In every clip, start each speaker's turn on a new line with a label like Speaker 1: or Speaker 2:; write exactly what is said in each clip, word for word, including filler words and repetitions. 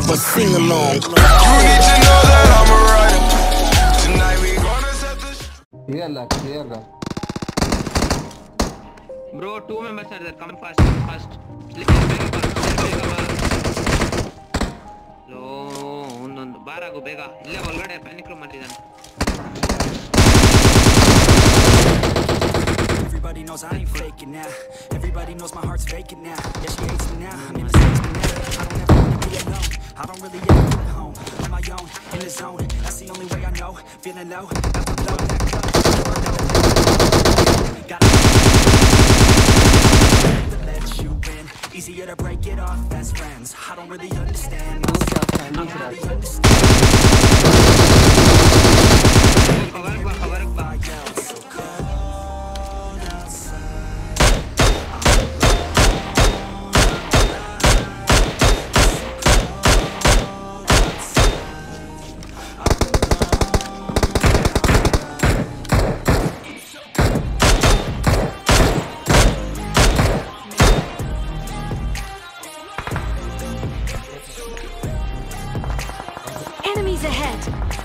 Speaker 1: a sing-along.
Speaker 2: You need to know that I'm a rider. Tonight we gonna set the
Speaker 3: clear la clear la
Speaker 4: bro. Two members are there. Come fast, come fast. ಲೋ ಒಂದೊಂದು ಬಾರಾಗು ಬೇಗ. ಇಲ್ಲೇ ಒಳಗಡೆ panic room ಮಾಡಿದ್ದಾನೆ.
Speaker 5: Everybody knows I ain't faking now. Everybody knows my heart's faking now. Yeah, she hates me now. I mean, mistakes me now. I don't ever wanna be alone. I don't really ever feel at home. On my own, in the zone. That's the only way I know. Feeling low, about to blow that cup. Gotta let you in. Easier to break it off best friends. I don't really understand myself. I don't really understand.
Speaker 6: Enemies ahead.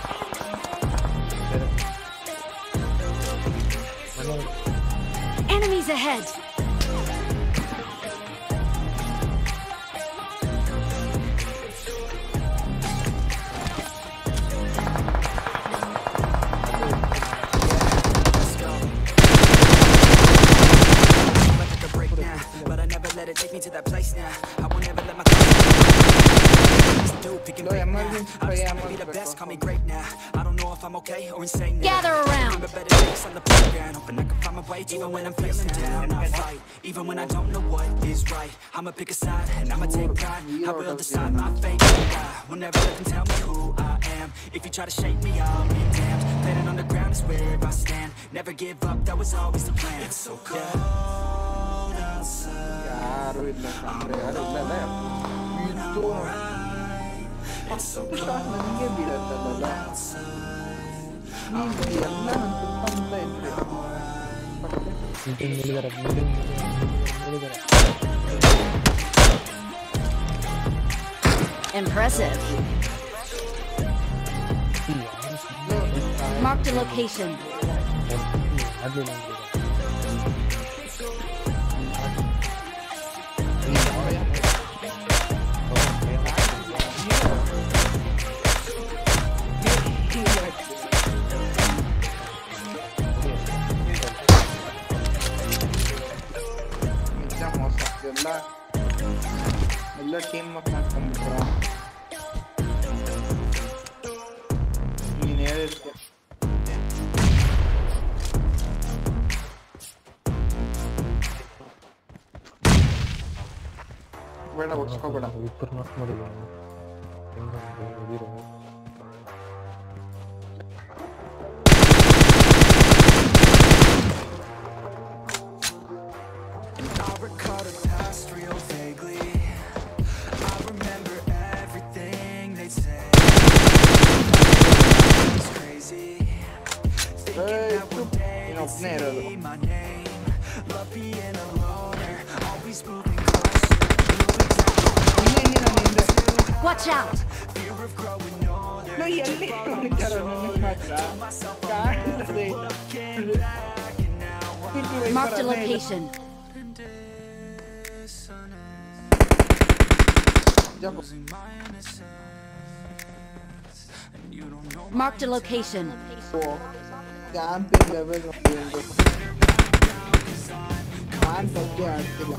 Speaker 6: Enemies ahead.
Speaker 5: But I never let it take me to that place now. I won't ever let my do picking right now. I'm just gonna be the best, call me great now. I don't know if I'm okay or insane now.
Speaker 6: Gather around.
Speaker 5: Remember better days on the playground. Hoping I can find my way even when I'm feeling down. I fight even when I don't know what is right. I'ma pick a side and I'ma take pride. I will decide my fate. I will never let them tell me who I am. If you try to shake me, I'll be damned. Planet on the ground is where I stand. Never give up, that was always the plan. It's so cold outside. It's so cold outside.
Speaker 6: Impressive. Marked a location.
Speaker 3: ಎಲ್ಲ team ಮಾಡ್ಕೊಂಡ್ಬಿಟ್ರ ನೀನು ಹೇಳಿದ್ದೆ ಬೇಡ ಒಡ್ಸ್ಕೋಬೇಡ
Speaker 7: ಇಬ್ಬರು ನಾಕ್ ಮಾಡಿಲ್ಲ
Speaker 6: Watch out!
Speaker 3: No, ಎಲ್ಲಿ ಹೊಡಿತಾರ ನನಗೆ ಮಾತ್ರ ಕಾಣ್ತದೆ.
Speaker 6: Marked a location. Marked a location.
Speaker 3: Camping level ನಾನು ಬಗ್ಗೆ ಆಗ್ತಿಲ್ಲ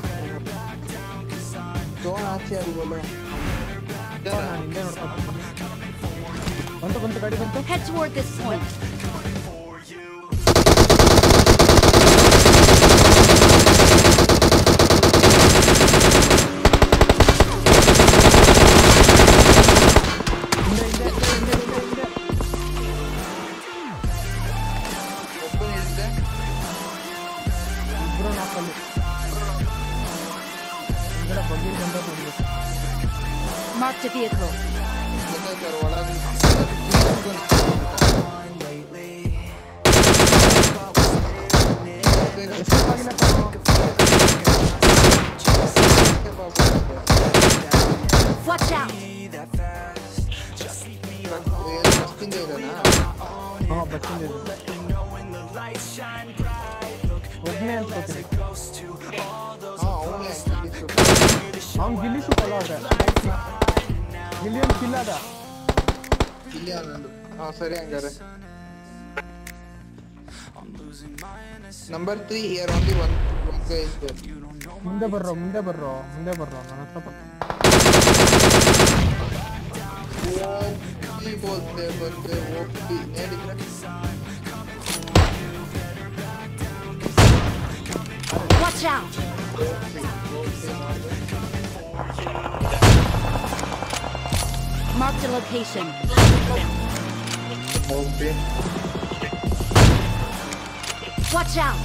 Speaker 3: ಜೋನ್ ಆಚೆ ಅಲ್ವಲ್ಲ
Speaker 6: Head toward this point. Marked a vehicle. Watch out!
Speaker 3: ಬಚ್ಚಿಂದ ಇರೋನಾ?
Speaker 1: ಹಾ ಬಚ್ಚಿಂದ ಇದೆ ಒಬ್ಬನೇ ಅನ್ಕೋತೀನಿ
Speaker 3: ಹಾ ಅವನೇ
Speaker 1: ಅವ್ನು ಗಿಲ್ಲಿ ಸುತ್ತಲ್ಲ ಅವ್ರೆ ಗಿಲ್ಲಿಯನ್ ಕಿಲ್ ಅದ
Speaker 3: ಇಲ್ಲಿ ಅನ್ನೋದು ಹಾ ಸರಿ ಹಂಗಾರೆ number three here only one one guy is there
Speaker 1: ಮುಂದೆ ಬರ್ರೋ ಮುಂದೆ ಬರ್ರೋ ಮುಂದೆ ಬರ್ರೋ ನನ್ನ ಹತ್ರ ಬರ್
Speaker 3: ಓಪಿ ಬೋಲ್ತೆ ಬಂದೆ ಓಪಿ ಹೇಳಿದ್ರೆ
Speaker 6: Watch out! Marked a location.
Speaker 3: ಓಪಿ
Speaker 6: Watch out!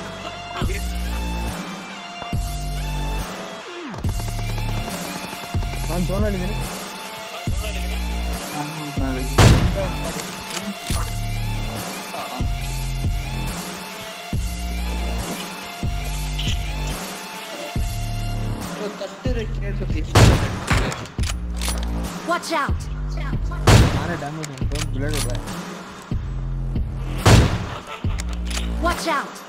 Speaker 1: ನಾನು ಝೋನಲ್ಲಿದ್ದೀನಿ
Speaker 6: Watch out!
Speaker 1: ನಾನೇ ಡ್ಯಾಮೇಜ್ ಉಂಟು ಬುಲೆಟ್ ಇದೆ
Speaker 6: Watch out!